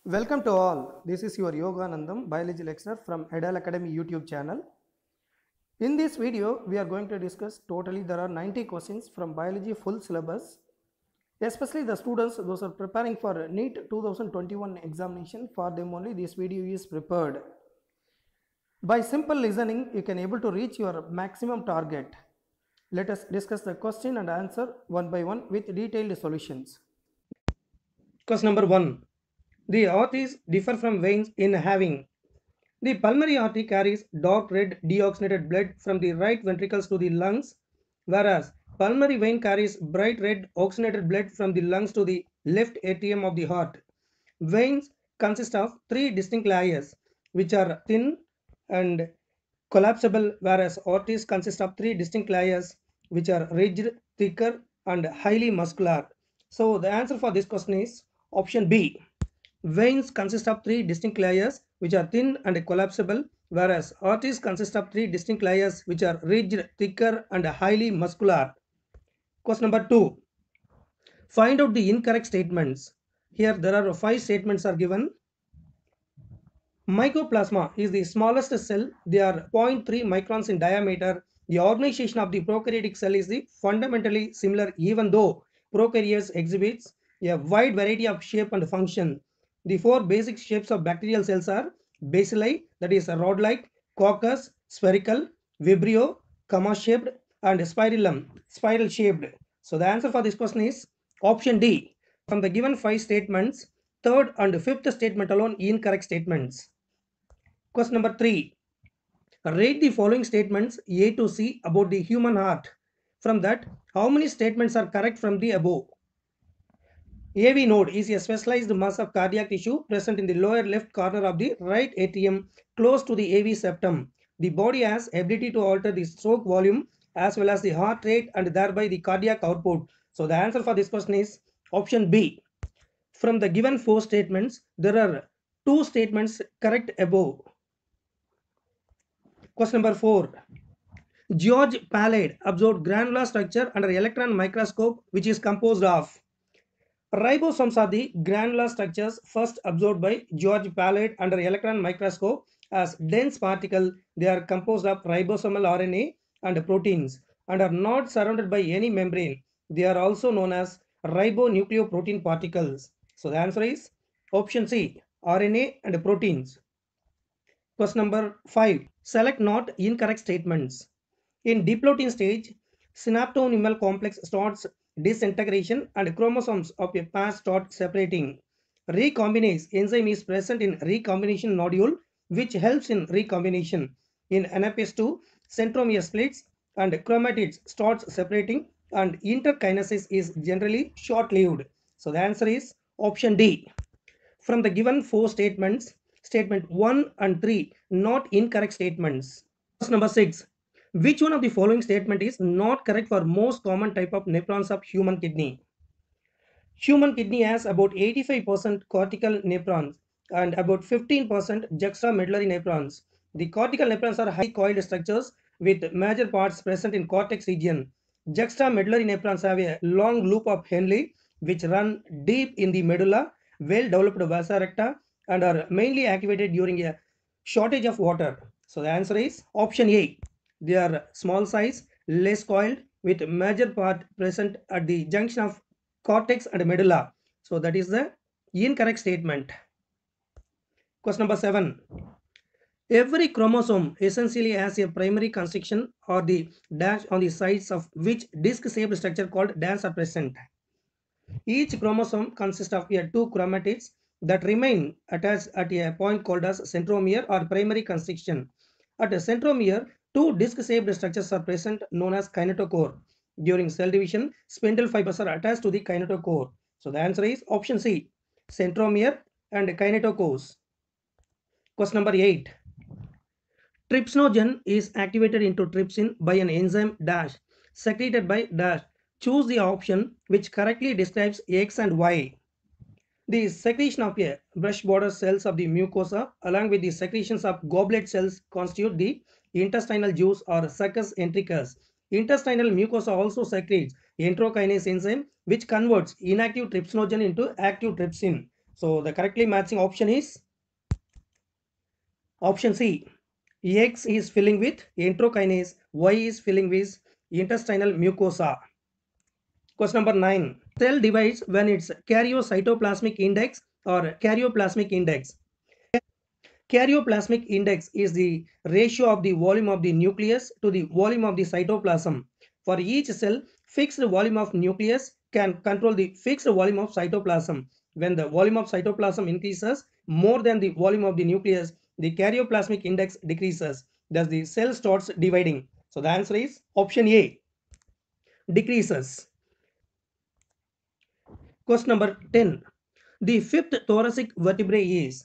Welcome to all. This is your Yoganandam, biology lecturer from Edal Academy YouTube channel. In this video, we are going to discuss totally there are 90 questions from biology full syllabus. Especially the students, those are preparing for NEET 2021 examination, for them only this video is prepared. By simple listening, you can able to reach your maximum target. Let us discuss the question and answer one by one with detailed solutions. Question number 1. The arteries differ from veins in having: the pulmonary artery carries dark red deoxygenated blood from the right ventricles to the lungs, whereas pulmonary vein carries bright red oxygenated blood from the lungs to the left atrium of the heart. Veins consist of three distinct layers, which are thin and collapsible, whereas arteries consist of three distinct layers, which are ridged, thicker, and highly muscular. So the answer for this question is option B. Veins consist of three distinct layers which are thin and collapsible, whereas arteries consist of three distinct layers which are ridged, thicker, and highly muscular. Question number 2. Find out the incorrect statements. Here there are 5 statements are given. Mycoplasma is the smallest cell. They are 0.3 microns in diameter. The organization of the prokaryotic cell is fundamentally similar, even though prokaryotes exhibits a wide variety of shape and function. The 4 basic shapes of bacterial cells are bacilli, that is rod-like, coccus, spherical, vibrio, comma-shaped, and spirillum, spiral-shaped. So the answer for this question is option D. From the given 5 statements, third and fifth statement alone incorrect statements. Question number 3. Rate the following statements A to C about the human heart. From that, how many statements are correct from the above? AV node is a specialized mass of cardiac tissue present in the lower left corner of the right atrium close to the AV septum. The body has ability to alter the stroke volume as well as the heart rate and thereby the cardiac output. So the answer for this question is option B. From the given 4 statements, there are 2 statements correct above. Question number 4. George Palade observed granular structure under electron microscope which is composed of: ribosomes are the granular structures first observed by George Palade under electron microscope as dense particles. They are composed of ribosomal RNA and proteins and are not surrounded by any membrane. They are also known as ribonucleoprotein particles. So the answer is option C, RNA and proteins. Question number 5. Select not incorrect statements. In diplotin stage, synaptonemal complex starts disintegration and chromosomes of a pair start separating. Recombinase enzyme is present in recombination nodule which helps in recombination. In Anaphase 2, centromere splits and chromatids starts separating and interkinesis is generally short-lived. So the answer is option D. From the given 4 statements, statement 1 and 3 not incorrect statements. Question number 6. Which one of the following statement is not correct for most common type of nephrons of human kidney? Human kidney has about 85% cortical nephrons and about 15% juxtamedullary nephrons. The cortical nephrons are high coiled structures with major parts present in cortex region. Juxtamedullary nephrons have a long loop of Henle which run deep in the medulla, well developed vasa recta, and are mainly activated during a shortage of water. So the answer is option A. They are small size, less coiled, with major part present at the junction of cortex and medulla. So that is the incorrect statement. Question number 7. Every chromosome essentially has a primary construction or the dash on the sides of which disc-shaped structure called dash are present. Each chromosome consists of 2 chromatids that remain attached at a point called as centromere or primary construction. At a centromere, 2 disc-shaped structures are present known as kinetochore. During cell division, spindle fibers are attached to the kinetochore. So the answer is option C, centromere and kinetochores. Question number 8. Trypsinogen is activated into trypsin by an enzyme dash secreted by dash. Choose the option which correctly describes X and Y. The secretion of a brush border cells of the mucosa along with the secretions of goblet cells constitute the intestinal juice or succus entericus. Intestinal mucosa also secretes enterokinase enzyme which converts inactive trypsinogen into active trypsin. So the correctly matching option is option C. X is filling with enterokinase, Y is filling with intestinal mucosa. Question number 9. Cell divides when its karyocytoplasmic index or karyoplasmic index. Karyoplasmic index is the ratio of the volume of the nucleus to the volume of the cytoplasm. For each cell, fixed volume of nucleus can control the fixed volume of cytoplasm. When the volume of cytoplasm increases more than the volume of the nucleus, the karyoplasmic index decreases. Thus, the cell starts dividing. So, the answer is option A, decreases. Question number 10. The fifth thoracic vertebrae is.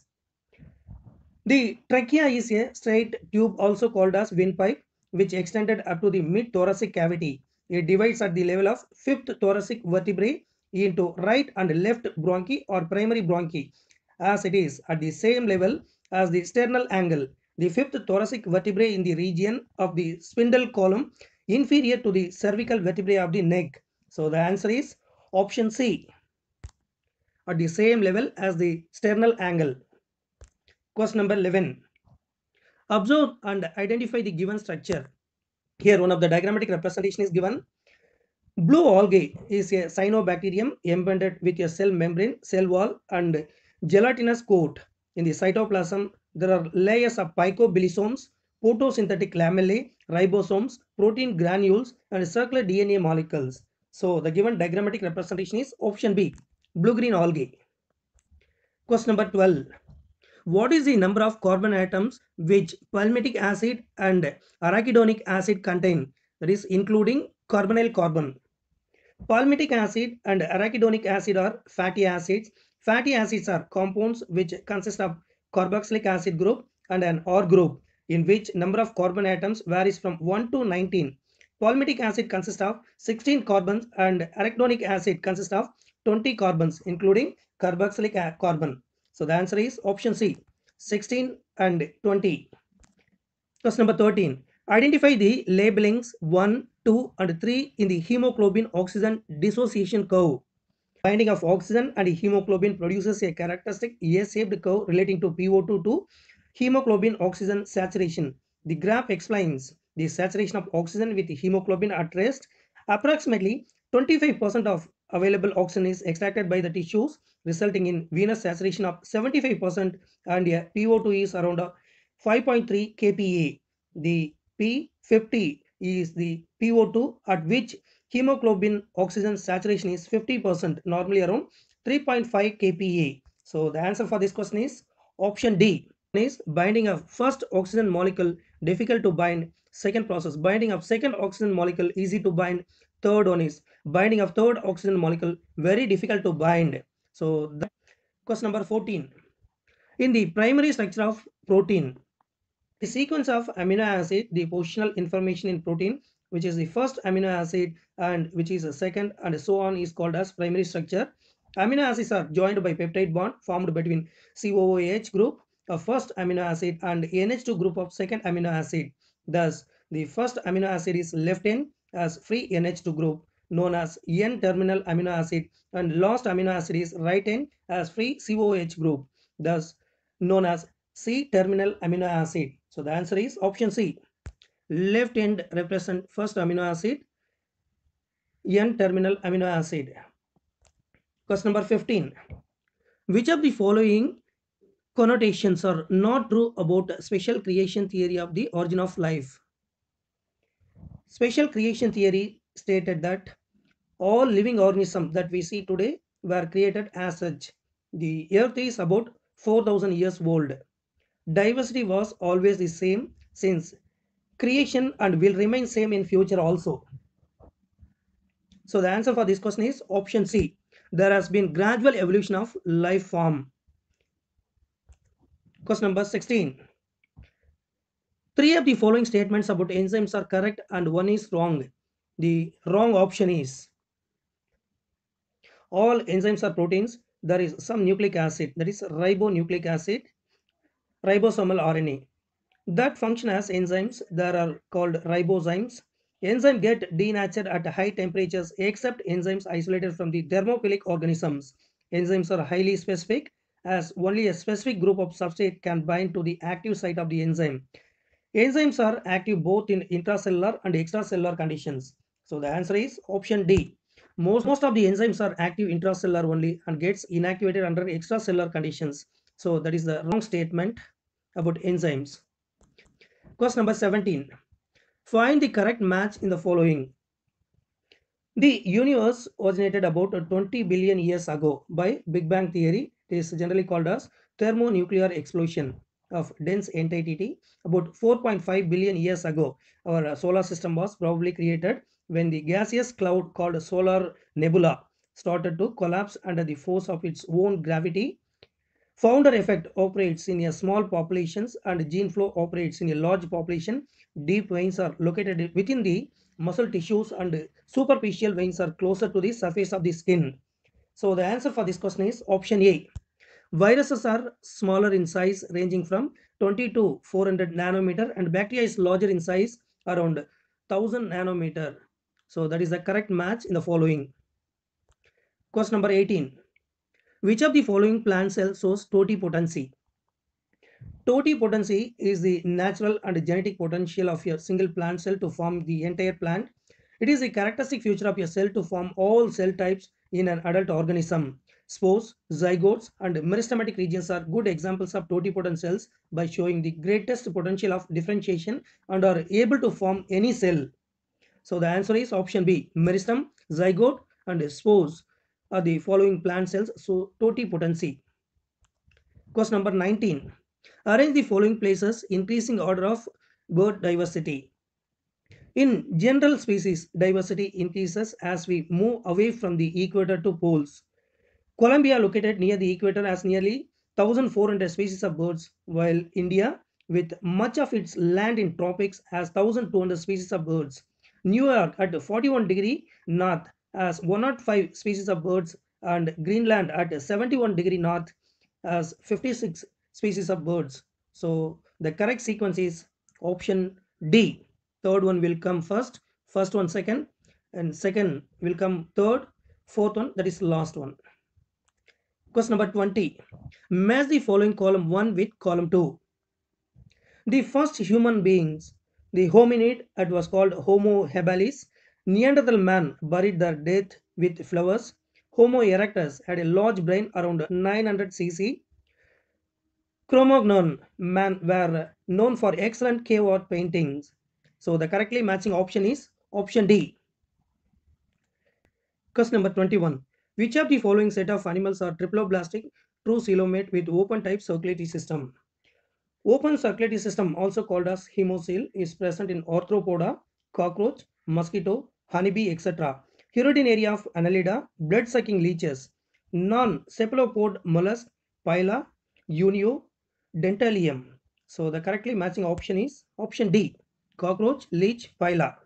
The trachea is a straight tube also called as windpipe which extended up to the mid-thoracic cavity. It divides at the level of fifth thoracic vertebrae into right and left bronchi or primary bronchi as it is at the same level as the sternal angle. The fifth thoracic vertebrae in the region of the spindle column inferior to the cervical vertebrae of the neck. So the answer is option C, at the same level as the sternal angle. Question number 11. Observe and identify the given structure. Here one of the diagrammatic representation is given. Blue algae is a cyanobacterium embedded with a cell membrane, cell wall and gelatinous coat. In the cytoplasm, there are layers of phycobilisomes, photosynthetic lamellae, ribosomes, protein granules and circular DNA molecules. So the given diagrammatic representation is option B, blue-green algae. Question number 12. What is the number of carbon atoms which palmitic acid and arachidonic acid contain? That is including carbonyl carbon. Palmitic acid and arachidonic acid are fatty acids. Fatty acids are compounds which consist of carboxylic acid group and an R group in which number of carbon atoms varies from 1 to 19. Palmitic acid consists of 16 carbons and arachidonic acid consists of 20 carbons including carboxylic carbon. So the answer is option C, 16 and 20. Question number 13. Identify the labelings 1, 2 and 3 in the hemoglobin oxygen dissociation curve. Binding of oxygen and hemoglobin produces a characteristic A-shaped curve relating to PO2 to hemoglobin oxygen saturation. The graph explains the saturation of oxygen with hemoglobin at rest. Approximately 25% of available oxygen is extracted by the tissues, resulting in venous saturation of 75% and a PO2 is around 5.3 kPa. The P50 is the PO2 at which hemoglobin oxygen saturation is 50%, normally around 3.5 kPa. So the answer for this question is option D. Is binding of first oxygen molecule difficult to bind. Second process, binding of second oxygen molecule easy to bind. Third one is binding of third oxygen molecule very difficult to bind. So the question number 14. In the primary structure of protein, the sequence of amino acid, the positional information in protein, which is the first amino acid and which is the second and so on is called as primary structure. Amino acids are joined by peptide bond formed between COOH group of first amino acid and NH2 group of second amino acid. Thus, the first amino acid is left end as free NH2 group known as N-terminal amino acid and last amino acid is right end as free COOH group, thus known as C-terminal amino acid. So the answer is option C. Left end represent first amino acid, N-terminal amino acid. Question number 15. Which of the following connotations are not true about special creation theory of the origin of life? Special creation theory stated that all living organisms that we see today were created as such. The earth is about 4,000 years old. Diversity was always the same since creation and will remain same in future also. So the answer for this question is option C. There has been gradual evolution of life form. Question number 16. Three of the following statements about enzymes are correct and one is wrong. The wrong option is all enzymes are proteins. There is some nucleic acid, that is ribonucleic acid, ribosomal RNA that function as enzymes. There are called ribozymes. Enzymes get denatured at high temperatures except enzymes isolated from the thermophilic organisms. Enzymes are highly specific as only a specific group of substrate can bind to the active site of the enzyme. Enzymes are active both in intracellular and extracellular conditions. So the answer is option D. Most of the enzymes are active intracellular only and gets inactivated under extracellular conditions. So that is the wrong statement about enzymes. Question number 17. Find the correct match in the following. The universe originated about 20 billion years ago by Big Bang theory. It is generally called as thermonuclear explosion of dense entity. About 4.5 billion years ago, our solar system was probably created when the gaseous cloud called solar nebula started to collapse under the force of its own gravity. Founder effect operates in a small populations and gene flow operates in a large population. Deep veins are located within the muscle tissues and superficial veins are closer to the surface of the skin. So the answer for this question is option A. Viruses are smaller in size ranging from 20 to 400 nanometer and bacteria is larger in size around 1000 nanometer. So that is the correct match in the following. Question number 18. Which of the following plant cells shows totipotency? Totipotency is the natural and genetic potential of a single plant cell to form the entire plant. It is a characteristic feature of a cell to form all cell types in an adult organism. Spores, zygotes, and meristematic regions are good examples of totipotent cells by showing the greatest potential of differentiation and are able to form any cell. So the answer is option B. Meristem, zygote, and spores are the following plant cells. So totipotency. Question number 19. Arrange the following places increasing order of bird diversity. In general, species diversity increases as we move away from the equator to poles. Colombia, located near the equator, has nearly 1,400 species of birds, while India, with much of its land in tropics, has 1,200 species of birds. New York, at 41 degree north, has 105 species of birds, and Greenland, at 71 degree north, has 56 species of birds. So the correct sequence is option D. Third one will come first one second, and second will come third, fourth one that is last one. Question number 20. Match the following column 1 with column 2. The first human beings, the hominid, it was called Homo habilis. Neanderthal man buried their dead with flowers. Homo erectus had a large brain around 900 cc. Cro-Magnon man were known for excellent cave art paintings. So the correctly matching option is option D. Question number 21. Which of the following set of animals are triploblastic true coelomate with open type circulatory system? Open circulatory system, also called as hemocoel, is present in arthropoda, cockroach, mosquito, honeybee, etc. Hirudinaria of Annelida, blood-sucking leeches, non-cephalopod mollusk, Pila, Unio, Dentalium. So the correctly matching option is option D. Cockroach, leech, Pila.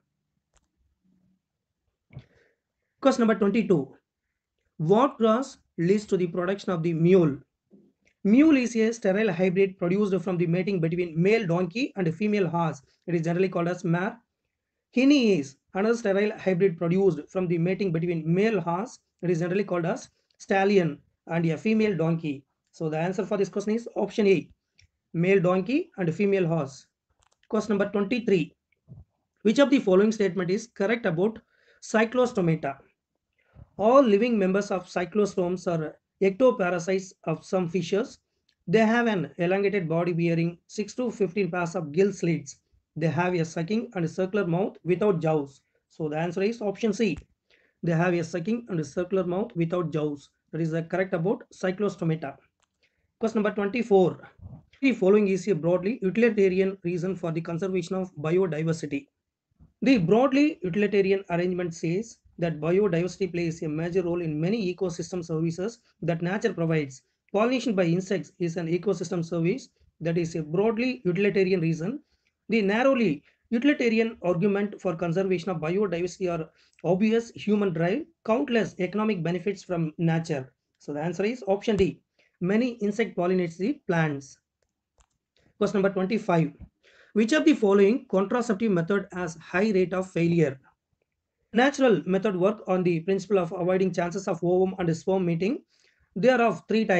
Question number 22. What cross leads to the production of the mule? Mule is a sterile hybrid produced from the mating between male donkey and female horse. It is generally called as mare. Hinny is another sterile hybrid produced from the mating between male horse. It is generally called as stallion and a female donkey. So the answer for this question is option A. Male donkey and female horse. Question number 23. Which of the following statement is correct about cyclostomata? All living members of cyclostomes are ectoparasites of some fishes. They have an elongated body bearing 6 to 15 pairs of gill slits. They have a sucking and circular mouth without jaws. So the answer is option C. They have a sucking and circular mouth without jaws. That is the correct about cyclostomata. Question number 24. The following is a broadly utilitarian reason for the conservation of biodiversity. The broadly utilitarian arrangement says that biodiversity plays a major role in many ecosystem services that nature provides. Pollination by insects is an ecosystem service that is a broadly utilitarian reason. The narrowly utilitarian argument for conservation of biodiversity are obvious human drive, countless economic benefits from nature. So the answer is option D. Many insect pollinates the plants. Question number 25. Which of the following contraceptive method has high rate of failure? Natural method work on the principle of avoiding chances of ovum and sperm meeting. They are of three types.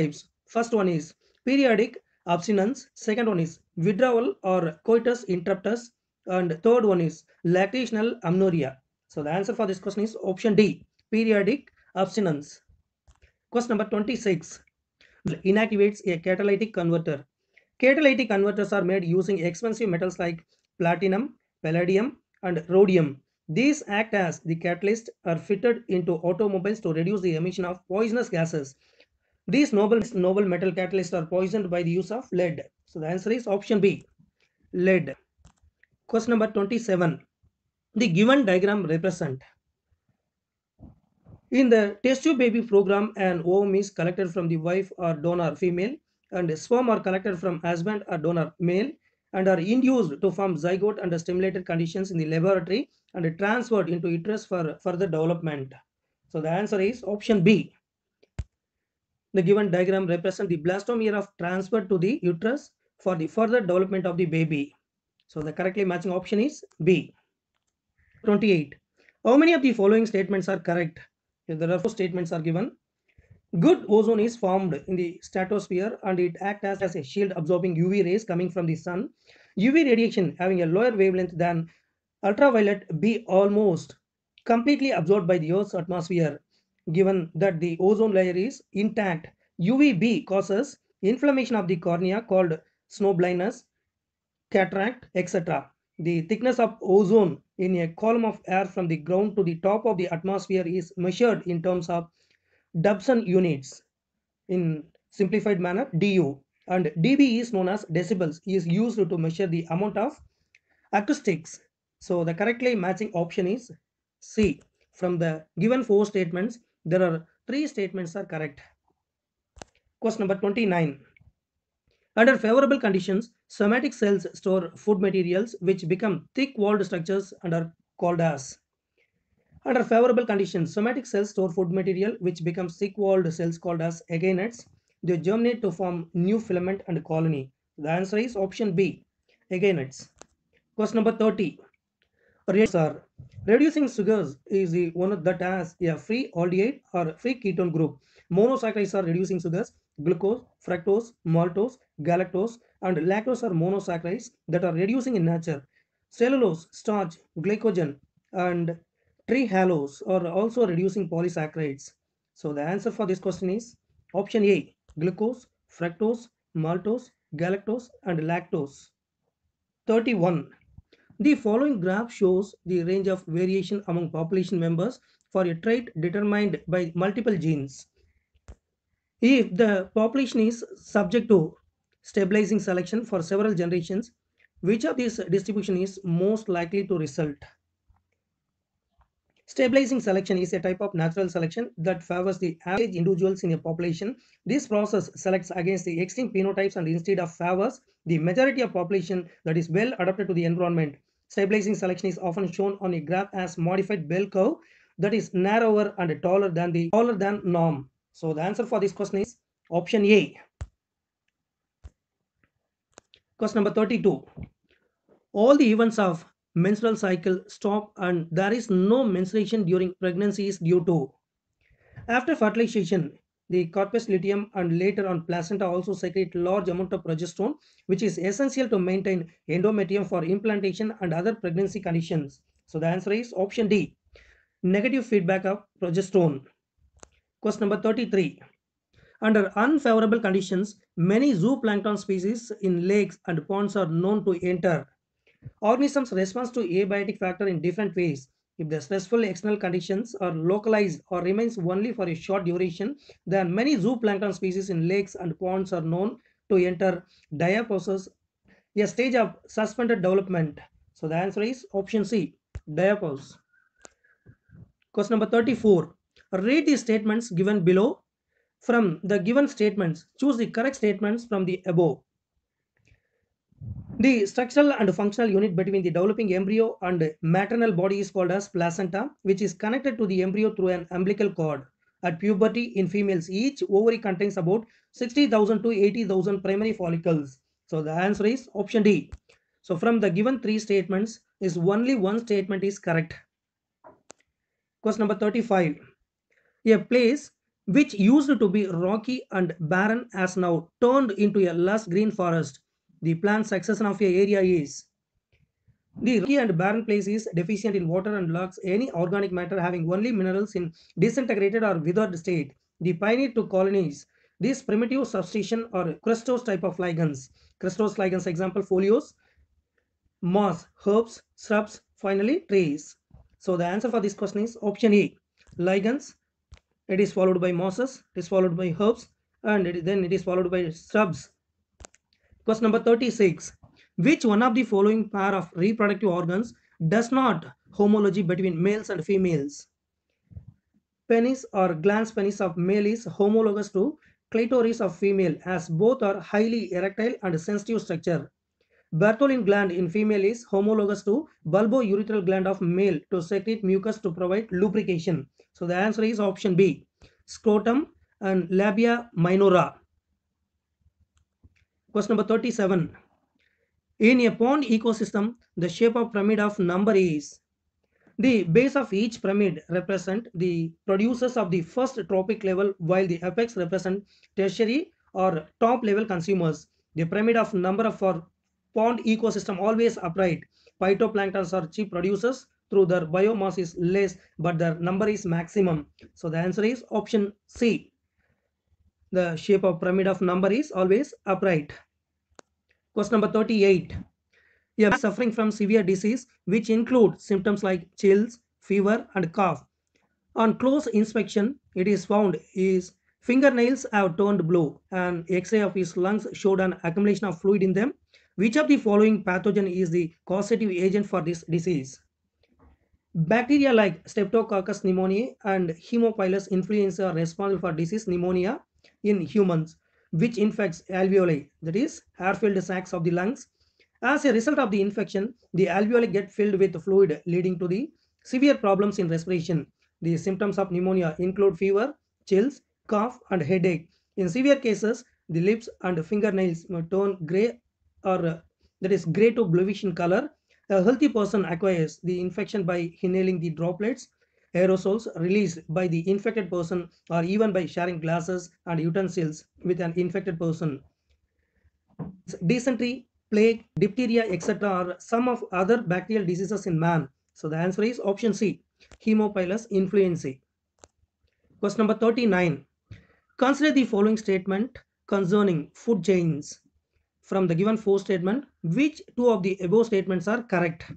First one is periodic abstinence. Second one is withdrawal or coitus interruptus. And third one is lactational amenorrhea. So the answer for this question is option D, periodic abstinence. Question number 26. Inactivates a catalytic converter. Catalytic converters are made using expensive metals like platinum, palladium, and rhodium. These act as the catalyst are fitted into automobiles to reduce the emission of poisonous gases. These noble metal catalysts are poisoned by the use of lead. So the answer is option B, lead. Question number 27. The given diagram represent. In the test tube baby program, an ovum is collected from the wife or donor female, and sperm are collected from husband or donor male, and are induced to form zygote under stimulated conditions in the laboratory and transferred into uterus for further development. So the answer is option B. The given diagram represents the blastomere of transfer to the uterus for the further development of the baby. So the correctly matching option is B. 28. How many of the following statements are correct? If there are four statements are given. Good ozone is formed in the stratosphere and it acts as a shield absorbing UV rays coming from the sun. UV radiation having a lower wavelength than ultraviolet B almost completely absorbed by the Earth's atmosphere. Given that the ozone layer is intact, UVB causes inflammation of the cornea called snow blindness, cataract, etc. The thickness of ozone in a column of air from the ground to the top of the atmosphere is measured in terms of Dobson units. In simplified manner, DU, and dB is known as decibels, is used to measure the amount of acoustics. So the correctly matching option is C. From the given four statements, there are three statements are correct. Question number 29. Under favorable conditions, somatic cells store food materials which become thick-walled structures and are called as. Under favorable conditions, somatic cells store food material which becomes thick-walled cells called as againites. They germinate to form new filament and colony. The answer is option B, againites. Question number 30. Are reducing sugars is the one that has a free aldehyde or free ketone group. Monosaccharides are reducing sugars. Glucose, fructose, maltose, galactose, and lactose are monosaccharides that are reducing in nature. Cellulose, starch, glycogen, and trehalose are also reducing polysaccharides. So the answer for this question is option A, glucose, fructose, maltose, galactose, and lactose. 31. The following graph shows the range of variation among population members for a trait determined by multiple genes. If the population is subject to stabilizing selection for several generations, which of these distribution is most likely to result? Stabilizing selection is a type of natural selection that favors the average individuals in a population. This process selects against the extreme phenotypes and instead of favors the majority of population that is well adapted to the environment. Stabilizing selection is often shown on a graph as modified bell curve that is narrower and taller than norm. So the answer for this question is option A. Question number 32. All the events of menstrual cycle stop and there is no menstruation during pregnancy is due to. After fertilization, the corpus luteum and later on placenta also secrete large amount of progesterone, which is essential to maintain endometrium for implantation and other pregnancy conditions. So the answer is option D, negative feedback of progesterone. Question number 33. Under unfavorable conditions, many zooplankton species in lakes and ponds are known to enter. Organisms respond to abiotic factor in different ways. If the stressful external conditions are localized or remains only for a short duration, then many zooplankton species in lakes and ponds are known to enter diapause, a stage of suspended development. So the answer is option C, diapause. Question number 34. Read the statements given below. From the given statements, choose the correct statements from the above. The structural and functional unit between the developing embryo and maternal body is called as placenta, which is connected to the embryo through an umbilical cord. At puberty in females, each ovary contains about 60,000 to 80,000 primary follicles. So the answer is option D. So from the given three statements, is only one statement is correct. Question number 35. A place which used to be rocky and barren has now turned into a lush green forest. The planned succession of a area is the rocky and barren place is deficient in water and lacks any organic matter, having only minerals in disintegrated or withered state. The pioneer to colonies. These primitive substitution or crustose type of lichens. Crustose lichens example folios, moss, herbs, shrubs, finally trees. So the answer for this question is option A. Lichens. It is followed by mosses. It is followed by herbs, and then it is followed by shrubs. Question number 36. Which one of the following pair of reproductive organs does not homology between males and females? Penis or glans penis of male is homologous to clitoris of female as both are highly erectile and sensitive structure. Bartholin gland in female is homologous to bulbourethral gland of male to secrete mucus to provide lubrication. So the answer is option B. Scrotum and labia minora. Question number 37. In a pond ecosystem, the shape of pyramid of number is the base of each pyramid represent the producers of the first trophic level while the apex represent tertiary or top level consumers. The pyramid of number of for pond ecosystem always upright. Phytoplanktons are chief producers through their biomass is less but their number is maximum. So the answer is option C. The shape of pyramid of number is always upright. Question number 38. A man suffering from severe disease which include symptoms like chills, fever and cough. On close inspection, it is found his fingernails have turned blue and X-ray of his lungs showed an accumulation of fluid in them. Which of the following pathogen is the causative agent for this disease? Bacteria like Streptococcus pneumoniae and Haemophilus influenza are responsible for disease pneumonia in humans, which infects alveoli, that is, air-filled sacs of the lungs. As a result of the infection, the alveoli get filled with fluid, leading to the severe problems in respiration. The symptoms of pneumonia include fever, chills, cough, and headache. In severe cases, the lips and fingernails may turn gray or that is gray to bluish in color. A healthy person acquires the infection by inhaling the droplets, aerosols released by the infected person, or even by sharing glasses and utensils with an infected person. Dysentery, plague, diphtheria, etc. are some of other bacterial diseases in man. So the answer is option C, Haemophilus influenzae. Question number 39. Consider the following statement concerning food chains. From the given four statement, which two of the above statements are correct?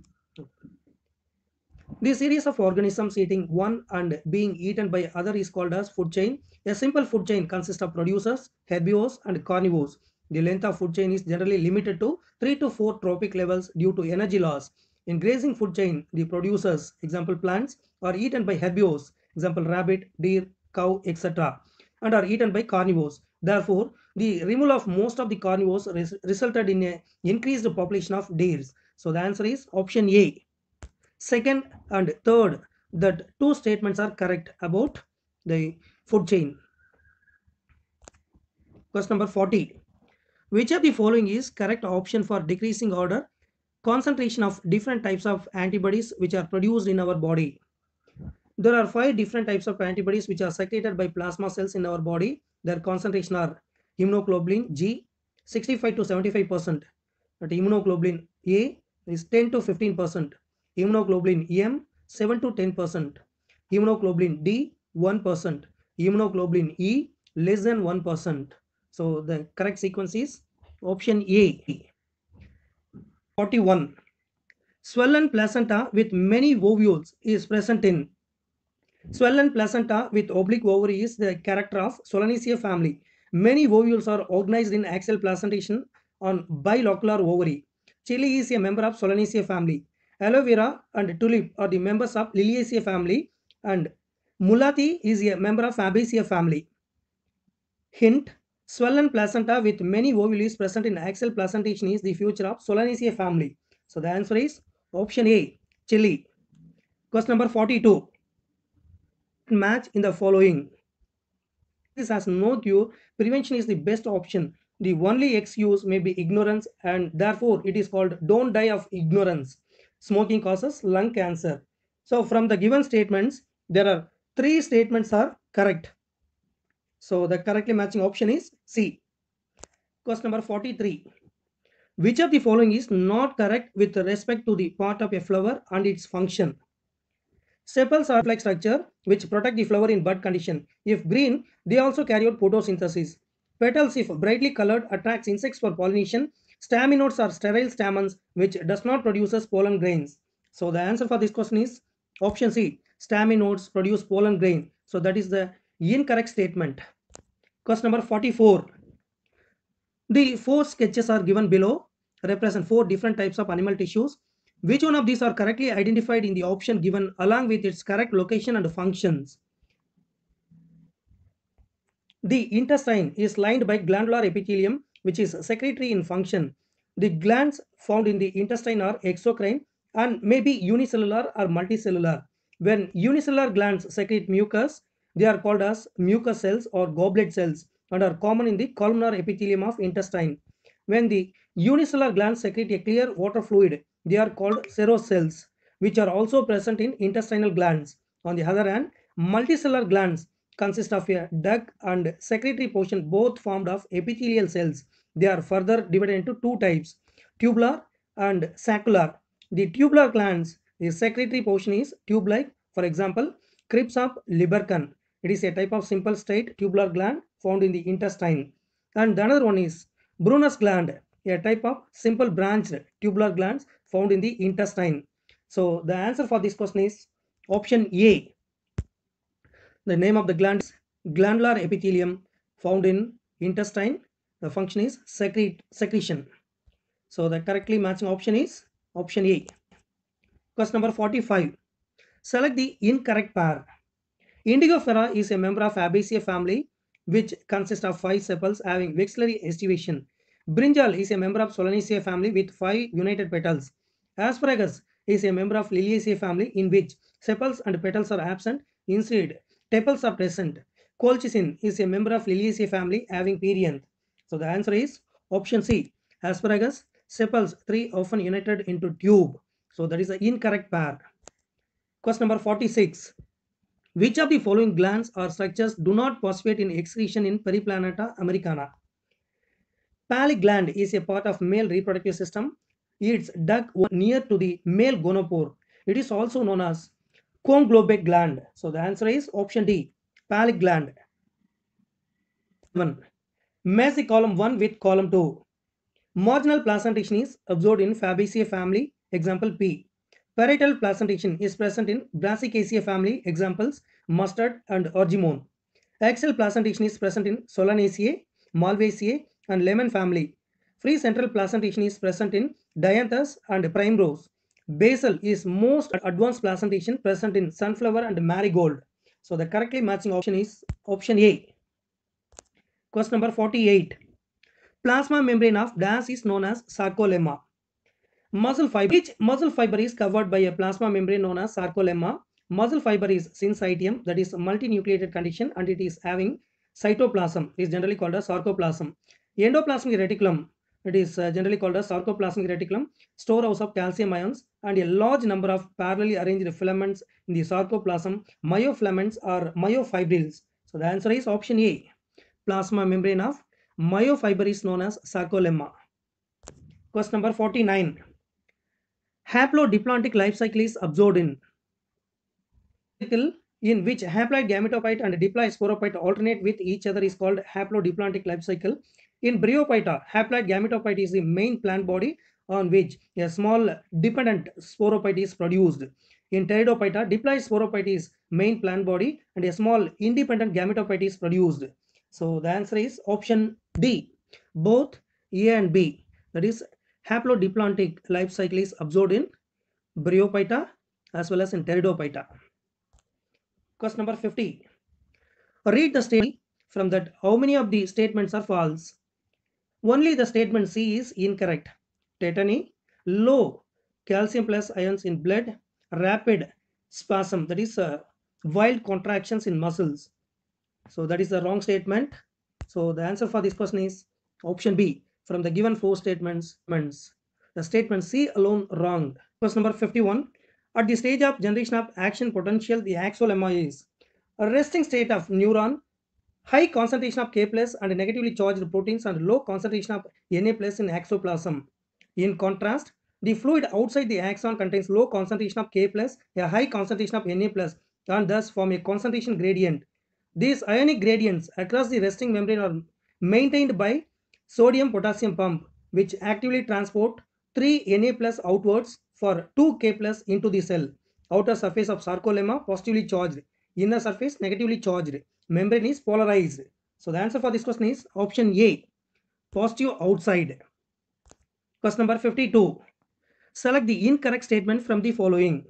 The series of organisms eating one and being eaten by other is called as food chain. A simple food chain consists of producers, herbivores, and carnivores. The length of food chain is generally limited to 3 to 4 trophic levels due to energy loss. In grazing food chain, the producers, example plants, are eaten by herbivores, example rabbit, deer, cow, etc., and are eaten by carnivores. Therefore, the removal of most of the carnivores resulted in an increased population of deers. So the answer is option A. Second and third, that two statements are correct about the food chain. Question number 40. Which of the following is correct option for decreasing order concentration of different types of antibodies which are produced in our body? There are 5 different types of antibodies which are secreted by plasma cells in our body. Their concentration are immunoglobulin G 65 to 75%. But immunoglobulin A is 10 to 15%. Immunoglobulin M 7 to 10%. Immunoglobulin D 1%. Immunoglobulin E less than 1%. So the correct sequence is option A. 41. Swollen placenta with many ovules is present in. Swollen placenta with oblique ovary is the character of Solanaceae family. Many ovules are organized in axial placentation on bilocular ovary. Chili is a member of Solanaceae family. Aloe vera and tulip are the members of Liliaceae family, and Mulati is a member of Fabaceae family. Hint: swollen placenta with many ovules present in axial placentation is the future of Solanaceae family. So the answer is option A, chili. Question number 42. Match in the following. This has no cure. Prevention is the best option. The only excuse may be ignorance, and therefore it is called don't die of ignorance. Smoking causes lung cancer. So from the given statements, there are 3 statements are correct. So the correctly matching option is C. Question number 43. Which of the following is not correct with respect to the part of a flower and its function? Sepals are like structure which protect the flower in bud condition. If green, they also carry out photosynthesis. Petals, if brightly colored, attracts insects for pollination. Staminodes are sterile stamens which does not produces pollen grains. So the answer for this question is option C. Staminodes produce pollen grain. So that is the incorrect statement. Question number 44. The four sketches are given below represent four different types of animal tissues. Which one of these are correctly identified in the option given along with its correct location and functions? The intestine is lined by glandular epithelium, which is secretory in function. The glands found in the intestine are exocrine and may be unicellular or multicellular. When unicellular glands secrete mucus, they are called as mucus cells or goblet cells and are common in the columnar epithelium of intestine. When the unicellular glands secrete a clear water fluid, they are called serous cells, which are also present in intestinal glands. On the other hand, multicellular glands consist of a duct and secretory portion both formed of epithelial cells. They are further divided into two types, tubular and saccular. The tubular glands, the secretory portion is tube-like. For example, Cribs of Libercan. It is a type of simple straight tubular gland found in the intestine. And the another one is Brunner's gland, a type of simple branched tubular glands found in the intestine. So the answer for this question is option A. The name of the gland is glandular epithelium found in intestine. The function is secretion. So the correctly matching option is option A. Question number 45. Select the incorrect pair. Indigofera is a member of Abaceae family which consists of 5 sepals having vexillary estivation. Brinjal is a member of Solanaceae family with 5 united petals. Asparagus is a member of Liliaceae family in which sepals and petals are absent. Instead, tepals are present. Colchicine is a member of Liliaceae family having perianth. So the answer is option C. Asparagus, sepals 3 often united into tube. So that is the incorrect pair. Question number 46. Which of the following glands or structures do not participate in excretion in Periplaneta americana? Pallic gland is a part of male reproductive system. Its duct near to the male gonopore. It is also known as conglobate gland. So the answer is option D. Pallic gland. 1. Match the column 1 with column 2. Marginal placentation is observed in Fabaceae family. Example P. Parietal placentation is present in Brassicaceae family. Examples mustard and argemone. Axial placentation is present in Solanaceae, Malvaceae and lemon family. Free central placentation is present in Dianthus and Primrose. Basal is most advanced placentation present in sunflower and marigold. So the correctly matching option is option A. Question number 48. Plasma membrane of DAS is known as sarcolemma. Muscle fiber. Each muscle fiber is covered by a plasma membrane known as sarcolemma. Muscle fiber is syncytium, that is multinucleated condition, and it is having cytoplasm. It is generally called as sarcoplasm. Endoplasmic reticulum, it is generally called as sarcoplasmic reticulum, storehouse of calcium ions, and a large number of parallelly arranged filaments in the sarcoplasm. Myofilaments are myofibrils. So the answer is option A. Plasma membrane of myofiber is known as sarcolemma. Question number 49. Haplodiploidic life cycle is observed in which haploid gametophyte and diploid sporophyte alternate with each other is called haplodiploidic life cycle. In Bryophyta, haploid gametophyte is the main plant body on which a small dependent sporophyte is produced. In Pteridophyta, diploid sporophyte is main plant body and a small independent gametophyte is produced. So the answer is option D. Both A and B. That is haplodiploidic life cycle is observed in Bryophyta as well as in Pteridophyta. Question number 50. Read the statement from that how many of the statements are false. Only the statement C is incorrect. Tetany, low calcium plus ions in blood, rapid spasm, that is wild contractions in muscles. So that is the wrong statement. So the answer for this question is option B. From the given four statements, the statement C alone wrong. Question number 51. At the stage of generation of action potential, the axolemma is a resting state of neuron High concentration of K plus and negatively charged proteins and low concentration of Na plus in axoplasm. In contrast, the fluid outside the axon contains low concentration of K plus, a high concentration of Na plus, and thus form a concentration gradient. These ionic gradients across the resting membrane are maintained by sodium-potassium pump, which actively transport 3 Na plus outwards for 2 K plus into the cell. Outer surface of sarcolemma positively charged, inner surface negatively charged. Membrane is polarized. So the answer for this question is option A, positive outside. Question number 52. Select the incorrect statement from the following.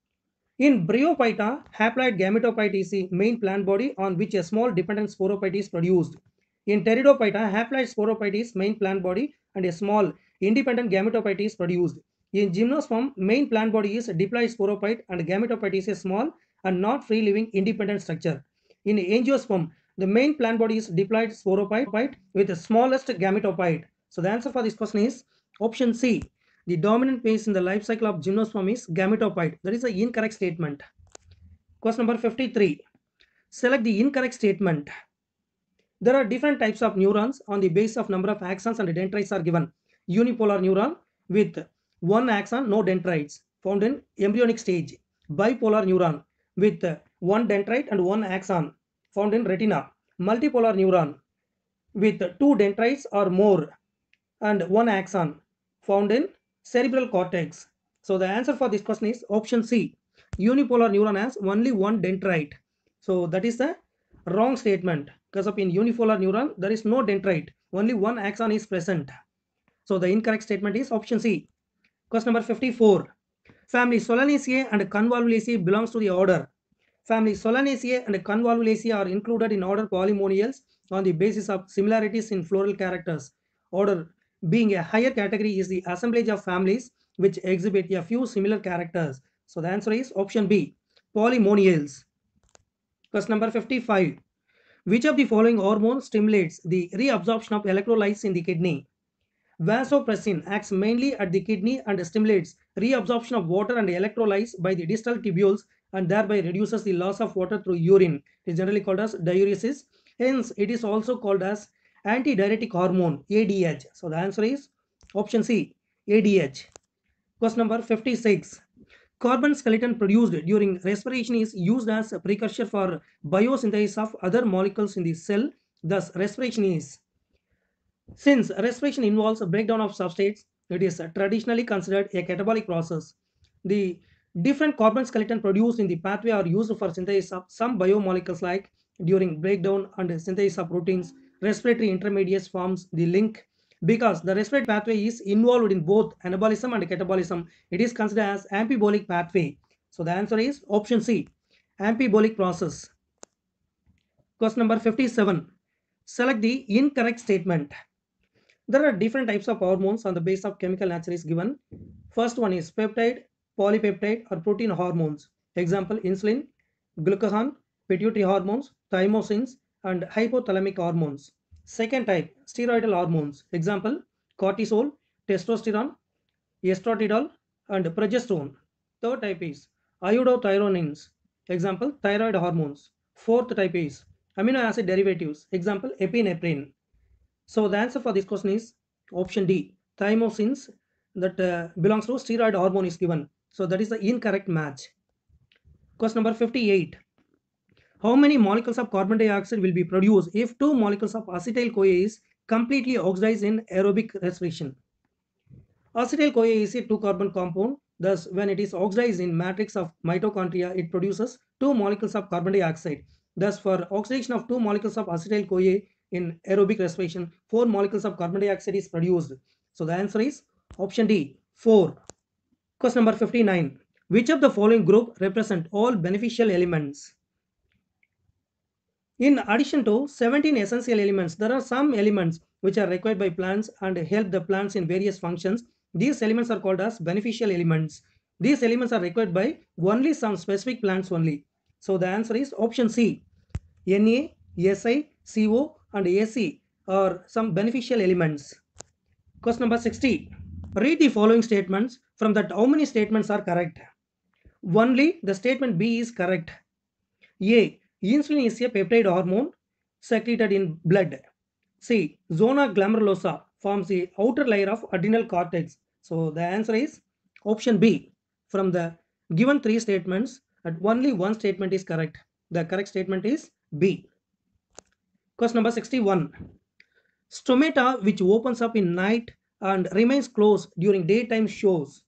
In Bryophyta, haploid gametophyte is the main plant body on which a small dependent sporophyte is produced. In Pteridophyta, haploid sporophyte is main plant body and a small independent gametophyte is produced. In Gymnosperm, main plant body is diploid sporophyte and gametophyte is a small and not free living independent structure. In Angiosperm, the main plant body is diploid sporophyte with the smallest gametophyte. So the answer for this question is option C. The dominant phase in the life cycle of gymnosperm is gametophyte. That is the incorrect statement. Question number 53. Select the incorrect statement. There are different types of neurons on the basis of number of axons and dendrites are given. Unipolar neuron with one axon, no dendrites, found in embryonic stage. Bipolar neuron with one dendrite and one axon, found in retina. Multipolar neuron with two dendrites or more and one axon, found in cerebral cortex. So the answer for this question is option C. Unipolar neuron has only one dendrite. So that is the wrong statement, because of in unipolar neuron there is no dendrite, only one axon is present. So the incorrect statement is option C. Question number 54. Family Solanaceae and Convolvulaceae belongs to the order. Family Solanaceae and Convolvulaceae are included in order Polymoniales on the basis of similarities in floral characters. Order being a higher category is the assemblage of families which exhibit a few similar characters. So the answer is option B, Polymoniales. Question number 55. Which of the following hormone stimulates the reabsorption of electrolytes in the kidney? Vasopressin acts mainly at the kidney and stimulates reabsorption of water and electrolytes by the distal tubules and thereby reduces the loss of water through urine. It is generally called as diuresis. Hence, it is also called as antidiuretic hormone, ADH. So the answer is option C, ADH. Question number 56. Carbon skeleton produced during respiration is used as a precursor for biosynthesis of other molecules in the cell. Thus, respiration is, since respiration involves a breakdown of substrates, it is traditionally considered a catabolic process. The different carbon skeleton produced in the pathway are used for synthesis of some biomolecules like during breakdown and synthesis of proteins. Respiratory intermediates forms the link because the respiratory pathway is involved in both anabolism and catabolism. It is considered as ampibolic pathway. So the answer is option C, ampibolic process. Question number 57. Select the incorrect statement. There are different types of hormones on the base of chemical nature is given. First one is peptide, polypeptide or protein hormones. Example, insulin, glucagon, pituitary hormones, thymosin and hypothalamic hormones. Second type, steroidal hormones. Example, cortisol, testosterone, estradiol and progesterone. Third type is iodothyronins. Example, thyroid hormones. Fourth type is amino acid derivatives. Example, epinephrine. So the answer for this question is option D. Thymosins that belongs to steroid hormone is given. So that is the incorrect match. Question number 58. How many molecules of carbon dioxide will be produced if two molecules of acetyl-CoA is completely oxidized in aerobic respiration? Acetyl-CoA is a two-carbon compound. Thus, when it is oxidized in matrix of mitochondria, it produces two molecules of carbon dioxide. Thus, for oxidation of two molecules of acetyl-CoA in aerobic respiration, 4 molecules of carbon dioxide is produced. So the answer is option D, 4. Question number 59. Which of the following group represent all beneficial elements? In addition to 17 essential elements, there are some elements which are required by plants and help the plants in various functions. These elements are called as beneficial elements. These elements are required by only some specific plants only. So the answer is option C. Na, Si, Co and Ac are some beneficial elements. Question number 60. Read the following statements. From that, how many statements are correct? Only the statement B is correct. A. Insulin is a peptide hormone. secreted in blood. C. Zona glomerulosa forms the outer layer of adrenal cortex. So the answer is option B. From the given three statements, only one statement is correct. The correct statement is B. Question number 61. Stomata which opens up in night and remains closed during daytime shows.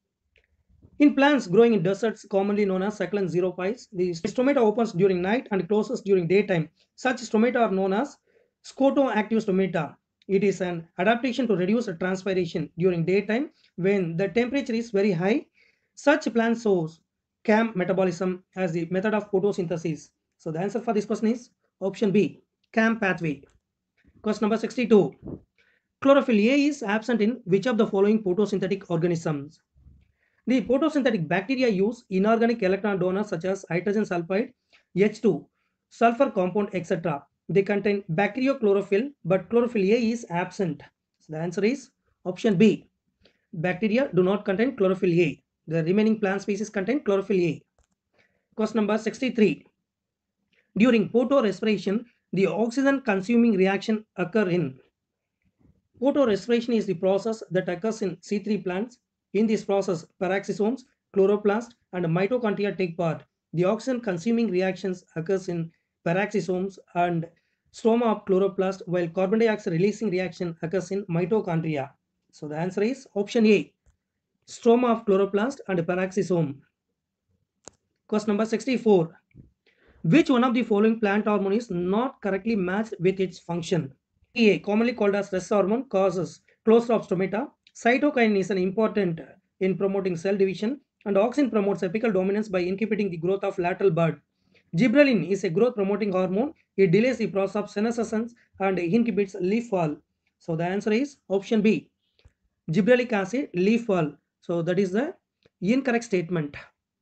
In plants growing in deserts, commonly known as succulent xerophytes, the stomata opens during night and closes during daytime. Such stomata are known as scotoactive stomata. It is an adaptation to reduce transpiration during daytime when the temperature is very high. Such plants shows CAM metabolism as the method of photosynthesis. So the answer for this question is option B, CAM pathway. Question number 62. Chlorophyll A is absent in which of the following photosynthetic organisms? The photosynthetic bacteria use inorganic electron donors such as hydrogen sulfide, H2, sulfur compound, etc. They contain bacteriochlorophyll, but chlorophyll A is absent. So the answer is option B. Bacteria do not contain chlorophyll A. The remaining plant species contain chlorophyll A. Question number 63. During photorespiration, the oxygen consuming reaction occur in. Photorespiration is the process that occurs in C3 plants. In this process, peroxisomes, chloroplast, and mitochondria take part. The oxygen-consuming reactions occurs in peroxisomes and stroma of chloroplast, while carbon dioxide releasing reaction occurs in mitochondria. So the answer is option A, stroma of chloroplast and peroxisome. Question number 64. Which one of the following plant hormone is not correctly matched with its function? A, commonly called as stress hormone, causes closure of stomata. Cytokinin is an important in promoting cell division, and auxin promotes apical dominance by inhibiting the growth of lateral bud. Gibberellin is a growth promoting hormone. It delays the process of senescence and inhibits leaf fall. So the answer is option B, gibberellic acid, leaf fall. So that is the incorrect statement.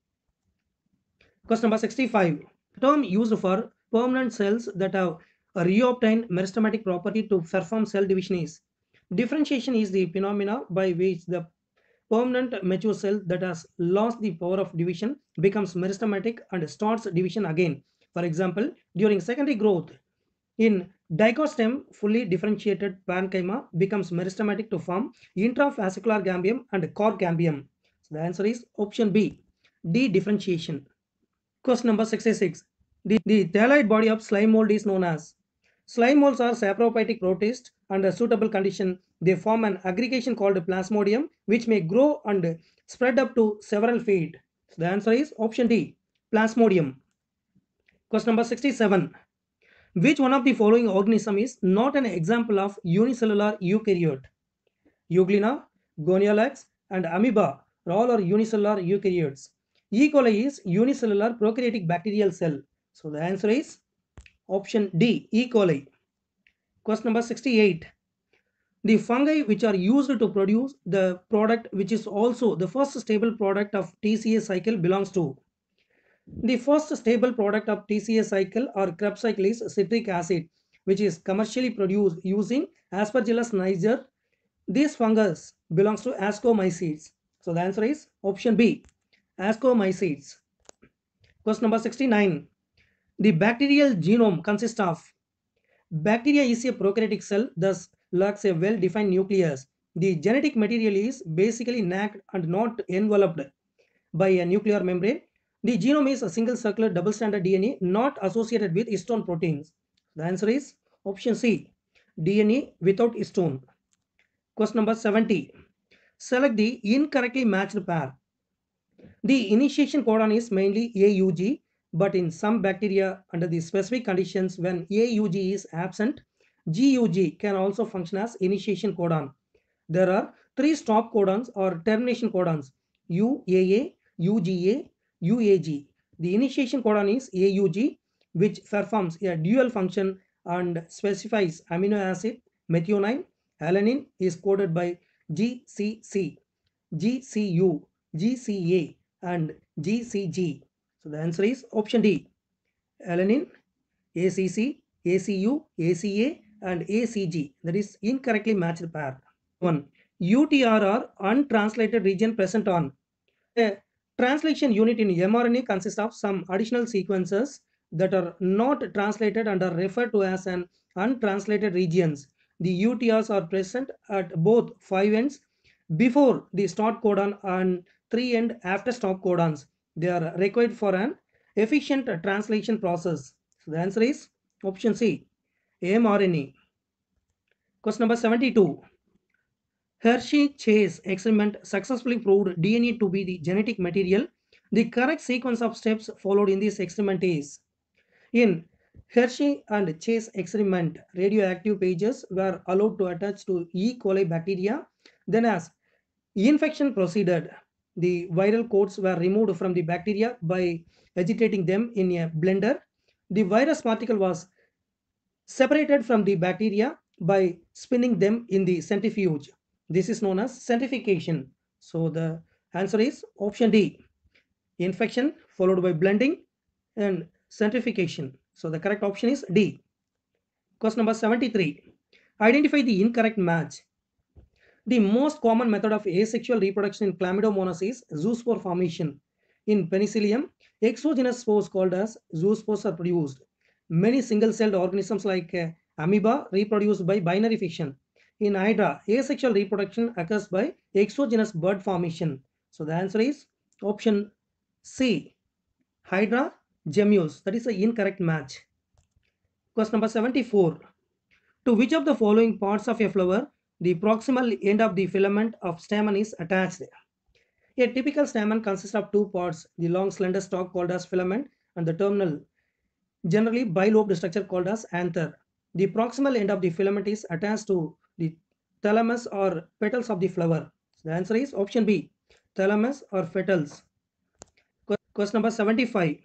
Question number 65. Term used for permanent cells that have a reobtained meristematic property to perform cell division is. Differentiation is the phenomena by which the permanent mature cell that has lost the power of division becomes meristematic and starts division again. For example, during secondary growth in dicostem, fully differentiated parenchyma becomes meristematic to form intrafascicular ganglion and core ganglion. So the answer is option B, D differentiation. Question number 66. The thalloid body of slime mold is known as. Slime molds are saprophytic protists. Under suitable condition, they form an aggregation called plasmodium, which may grow and spread up to several feet. So the answer is option D, plasmodium. Question number 67. Which one of the following organism is not an example of unicellular eukaryote? Euglena, Goniolax, and amoeba all are unicellular eukaryotes. E. coli is unicellular prokaryotic bacterial cell. So the answer is option D, E. coli. Question number 68. The fungi which are used to produce the product which is also the first stable product of TCA cycle belongs to. The first stable product of TCA cycle or Krebs cycle is citric acid, which is commercially produced using Aspergillus niger. This fungus belongs to Ascomycetes. So the answer is option B, Ascomycetes. Question number 69. The bacterial genome consists of. Bacteria is a prokaryotic cell, thus lacks a well-defined nucleus. The genetic material is basically naked and not enveloped by a nuclear membrane. The genome is a single circular double-stranded DNA not associated with histone proteins. The answer is option C, DNA without histone. Question number 70. Select the incorrectly matched pair. The initiation codon is mainly AUG, but in some bacteria, under the specific conditions when AUG is absent, GUG can also function as initiation codon. There are three stop codons or termination codons: UAA, UGA, UAG. The initiation codon is AUG, which performs a dual function and specifies amino acid methionine. Alanine is coded by GCC, GCU, GCA, and GCG. So the answer is option D, alanine, ACC, ACU, ACA, and ACG. That is incorrectly matched pair. 1. UTRR, untranslated region present on. A translation unit in mRNA consists of some additional sequences that are not translated and are referred to as an untranslated regions. The UTRs are present at both 5 ends before the start codon and 3 end after stop codons. They are required for an efficient translation process. So the answer is option C, mRNA. Question number 72. Hershey-Chase experiment successfully proved DNA to be the genetic material. The correct sequence of steps followed in this experiment is: in Hershey and Chase experiment, radioactive pages were allowed to attach to E. coli bacteria. Then, as infection proceeded, the viral coats were removed from the bacteria by agitating them in a blender. The virus particle was separated from the bacteria by spinning them in the centrifuge. This is known as centrifugation. So the answer is option D, infection followed by blending and centrifugation. So the correct option is D. Question number 73. Identify the incorrect match. The most common method of asexual reproduction in Chlamydomonas is zoospore formation. In Penicillium, exogenous spores called as zoospores are produced. Many single-celled organisms like amoeba reproduce by binary fission. In Hydra, asexual reproduction occurs by exogenous bud formation. So the answer is option C, Hydra gemmules. That is the incorrect match. Question number 74. To which of the following parts of a flower the proximal end of the filament of stamen is attached? A typical stamen consists of two parts, the long slender stalk called as filament and the terminal, generally bilobed structure called as anther. The proximal end of the filament is attached to the thalamus or petals of the flower. The answer is option B, thalamus or petals. Question number 75.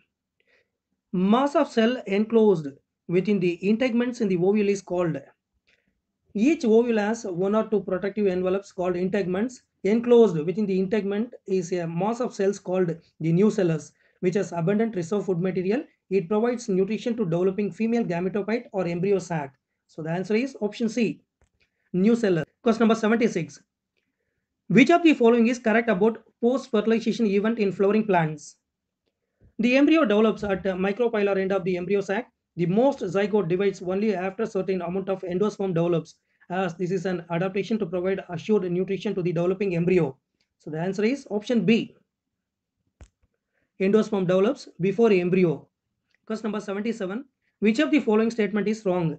Mass of cell enclosed within the integuments in the ovule is called. Each ovule has one or two protective envelopes called integuments. Enclosed within the integument is a mass of cells called the nucellus, which has abundant reserve food material. It provides nutrition to developing female gametophyte or embryo sac. So the answer is option C, nucellus. Question number 76. Which of the following is correct about post-fertilization event in flowering plants? The embryo develops at the micropylar end of the embryo sac. The most zygote divides only after certain amount of endosperm develops, as this is an adaptation to provide assured nutrition to the developing embryo. So the answer is option B. Endosperm develops before embryo. Question number 77. Which of the following statement is wrong?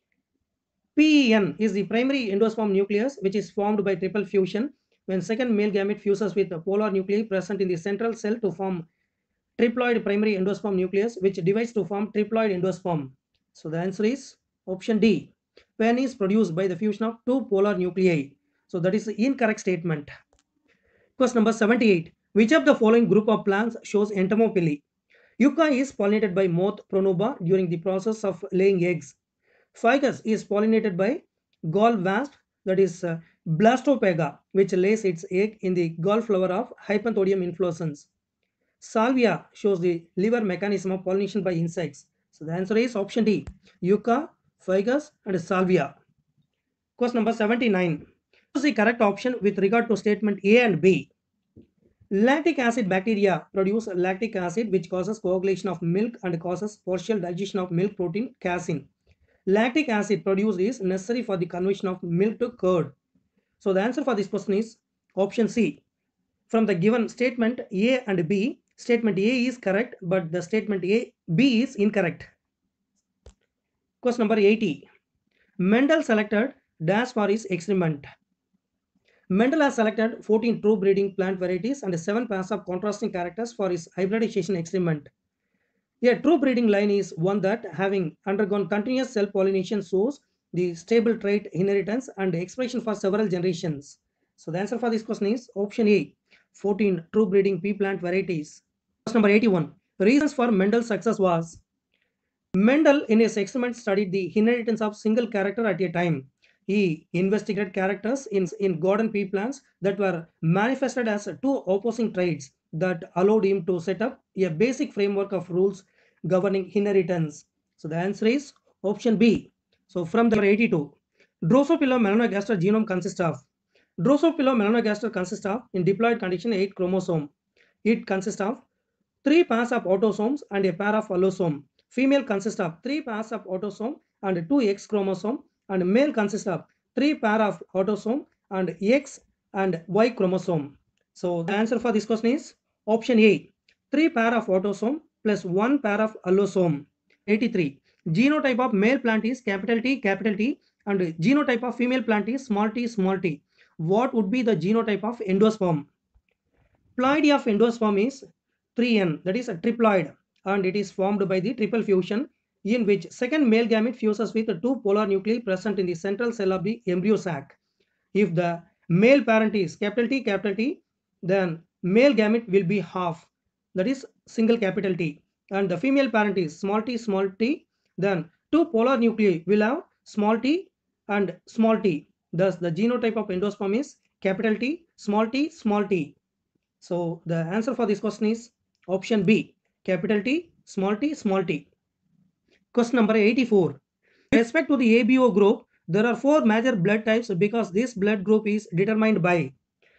PEN is the primary endosperm nucleus which is formed by triple fusion when second male gamete fuses with the polar nuclei present in the central cell to form triploid primary endosperm nucleus which divides to form triploid endosperm. So the answer is option D. PEN is produced by the fusion of two polar nuclei. So that is the incorrect statement. Question number 78. Which of the following group of plants shows entomopily? Yucca is pollinated by moth Pronuba during the process of laying eggs. Ficus is pollinated by gall wasp, that is Blastopega, which lays its egg in the gall flower of Hypanthodium inflorescens. Salvia shows the liver mechanism of pollination by insects. So the answer is option D, Yucca, Ficus and Salvia. Question number 79. Choose the correct option with regard to statement A and B. Lactic acid bacteria produce lactic acid which causes coagulation of milk and causes partial digestion of milk protein casein. Lactic acid produced is necessary for the conversion of milk to curd. So the answer for this question is option C. From the given statement A and B, statement A is correct, but the statement B is incorrect. Question number 80. Mendel selected dash for his experiment. Mendel has selected 14 true breeding plant varieties and 7 pairs of contrasting characters for his hybridization experiment. A true breeding line is one that, having undergone continuous self-pollination, shows the stable trait inheritance and expression for several generations. So the answer for this question is option A, 14 true breeding pea plant varieties. Question number 81. Reasons for Mendel's success was: Mendel in his experiment studied the inheritance of single character at a time. He investigated characters in garden pea plants that were manifested as two opposing traits that allowed him to set up a basic framework of rules governing inheritance. So the answer is option B. So from the 82, Drosophila melanogaster genome consists of: Drosophila melanogaster consists of, in diploid condition, 8 chromosome. It consists of 3 pairs of autosomes and a pair of allosomes. female consists of 3 pairs of autosome and 2 X chromosome, and male consists of 3 pair of autosome and X and Y chromosome. So the answer for this question is option A, 3 pair of autosome plus 1 pair of allosome. 83. Genotype of male plant is capital T, and genotype of female plant is small t. What would be the genotype of endosperm? Ploidy of endosperm is 3N, that is a triploid, and it is formed by the triple fusion in which second male gamete fuses with two polar nuclei present in the central cell of the embryo sac. If the male parent is capital T, then male gamete will be half, that is single capital T, and the female parent is small t, then two polar nuclei will have small t and small t. Thus, the genotype of endosperm is capital T, small t. So the answer for this question is option B, capital T, small t. Question number 84. With respect to the ABO group, there are 4 major blood types because this blood group is determined by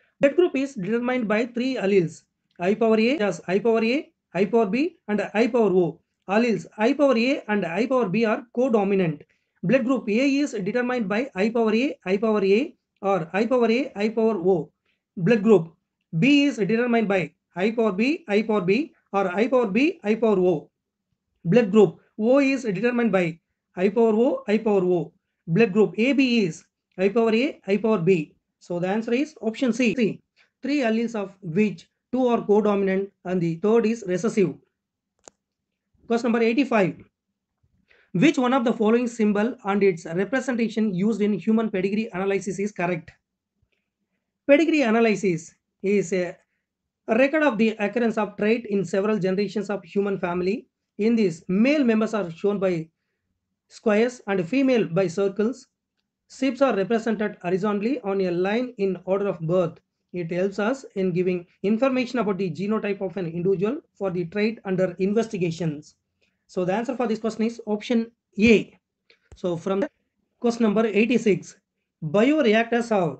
3 alleles. I power A, as I power A, I power B, and I power O. Alleles I power A and I power B are codominant. Blood group A is determined by I power A, or I power A, I power O. Blood group B is determined by I power B, or I power B, I power O. Blood group O is determined by I power O, Blood group AB is I power A, I power B. So the answer is option C. 3 alleles of which 2 are codominant and the third is recessive. Question number 85. Which one of the following symbol and its representation used in human pedigree analysis is correct? Pedigree analysis is a record of the occurrence of trait in several generations of human family. In this, male members are shown by squares and female by circles. Shapes are represented horizontally on a line in order of birth. It helps us in giving information about the genotype of an individual for the trait under investigations. So the answer for this question is option A. So from the question number 86, bioreactors have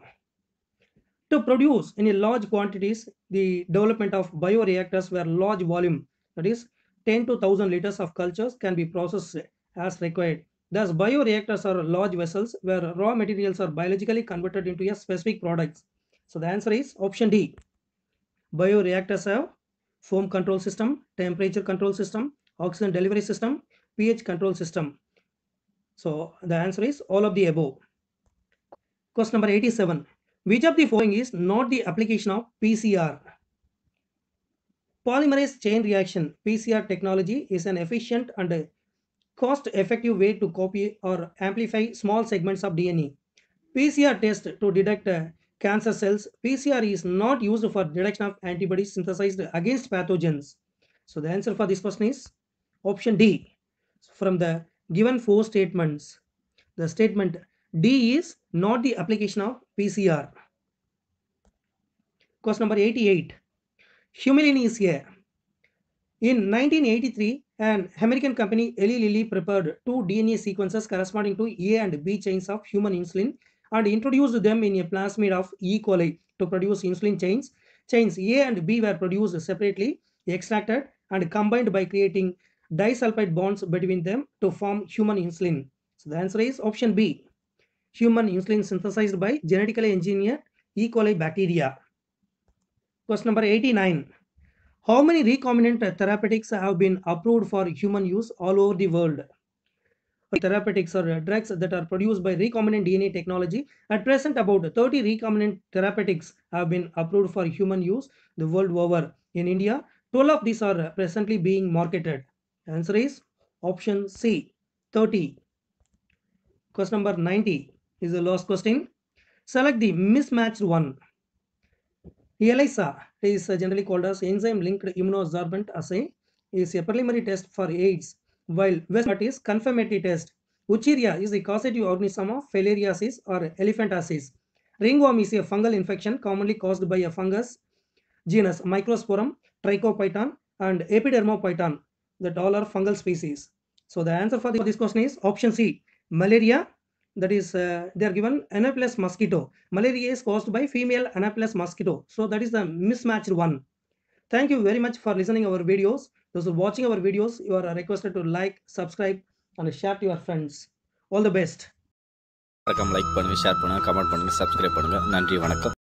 to produce in a large quantities. The development of bioreactors where large volume, that is 10 to 1000 liters of cultures can be processed as required. Thus, bioreactors are large vessels where raw materials are biologically converted into a specific products. So the answer is option D. Bioreactors have foam control system, temperature control system, oxygen delivery system, pH control system. So the answer is all of the above. Question number 87. Which of the following is not the application of PCR? Polymerase chain reaction (PCR) technology is an efficient and cost-effective way to copy or amplify small segments of DNA. PCR test to detect cancer cells. PCR is not used for detection of antibodies synthesized against pathogens. So the answer for this question is option D. From the given 4 statements, the statement D is not the application of PCR. Question number 88. Humulin is a. In 1983, an American company, Eli Lilly, prepared 2 DNA sequences corresponding to A and B chains of human insulin and introduced them in a plasmid of E. coli to produce insulin chains. Chains A and B were produced separately, extracted, and combined by creating disulfide bonds between them to form human insulin. So the answer is option B. Human insulin synthesized by genetically engineered E. coli bacteria. Question number 89. How many recombinant therapeutics have been approved for human use all over the world? Therapeutics are drugs that are produced by recombinant DNA technology. At present, about 30 recombinant therapeutics have been approved for human use the world over. In India, 12 of these are presently being marketed. Answer is option C, 30. Question number 90 is the last question. Select the mismatched one. ELISA is generally called as enzyme-linked immunosorbent assay, is a preliminary test for AIDS, while Westmot is confirmatory test. Wucheria is the causative organism of filariasis or elephantiasis. Ringworm is a fungal infection commonly caused by a fungus genus Microsporum, Trichophyton, and Epidermophyton, that all are fungal species. So the answer for this question is option C, malaria. That is, they are given Anopheles mosquito. Malaria is caused by female Anopheles mosquito. So that is the mismatched one. Thank you very much for listening our videos. Those who are watching our videos, you are requested to like, subscribe, and share to your friends. All the best. மறக்காம like பண்ணுங்கள், share பண்ணுங்கள், comment பண்ணுங்கள், subscribe பண்ணுங்கள். நன்றி, வணக்கம்.